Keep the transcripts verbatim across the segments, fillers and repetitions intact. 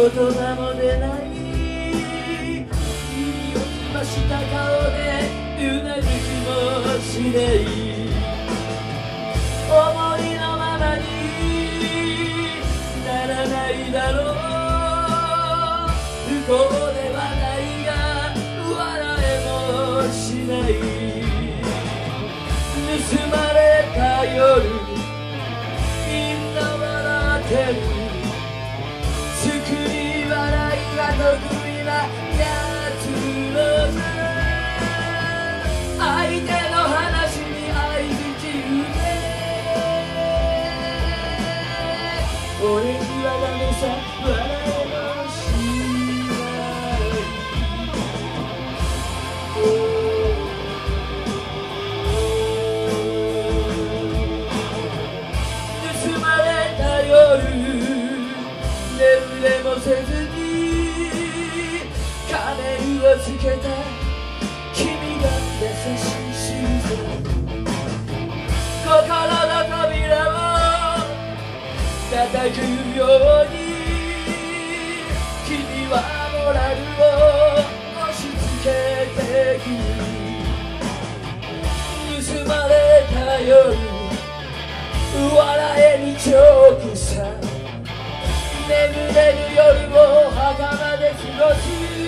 葉も出ない耳を澄ました顔でうなずきもしない思いのままにならないだろう不幸ではないが笑えもしない盗まれた夜みんな笑ってる作り笑いが得意なやつのさ相手の話に相槌打て俺にはダメさ笑えもしない盗まれた夜眠れもせずに仮面をつけた君が優しい仕草心の扉を叩くように君はモラルを押し付けてく盗まれた夜笑えに直さ眠れる夜を袴で過ごす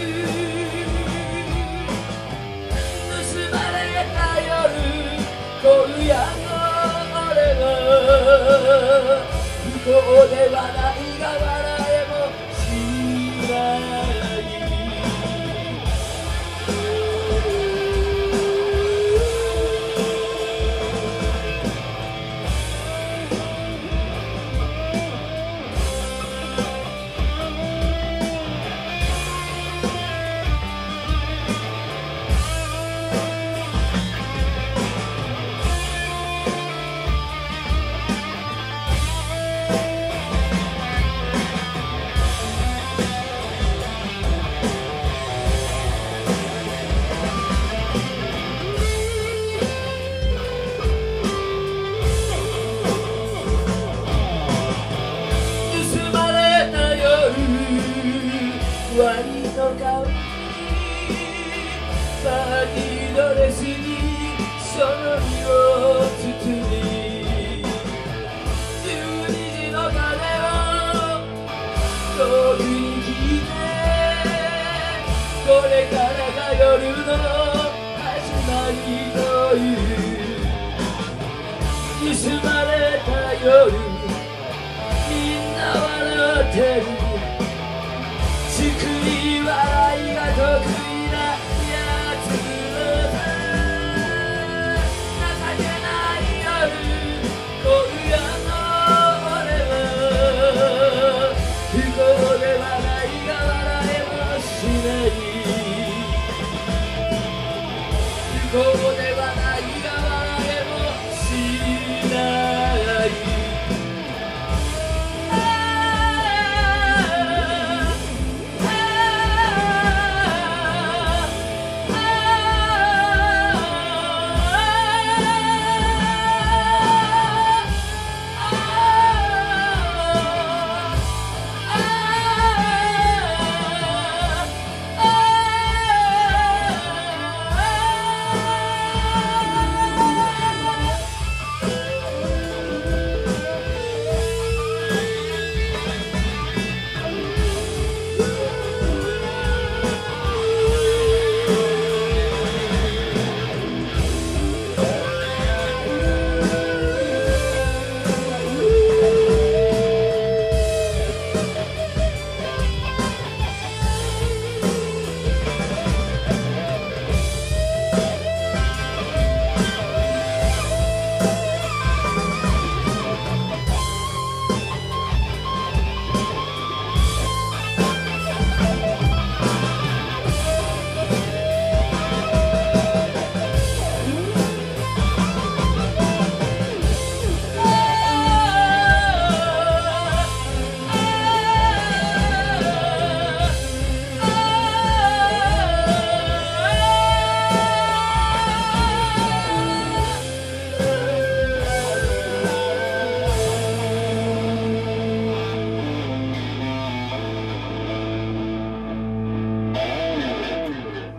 盗まれた夜今夜の俺は不幸ではないが笑えもしないワニの顔にパーティードレスにその身を包みじゅうにじの鐘を遠くに聞いてこれからが夜の始まりという盗まれた夜みんな笑ってる作り笑いが得意なやつのさ情けない夜今夜の俺は不幸ではないが笑えもしない不幸ではないが笑えもしない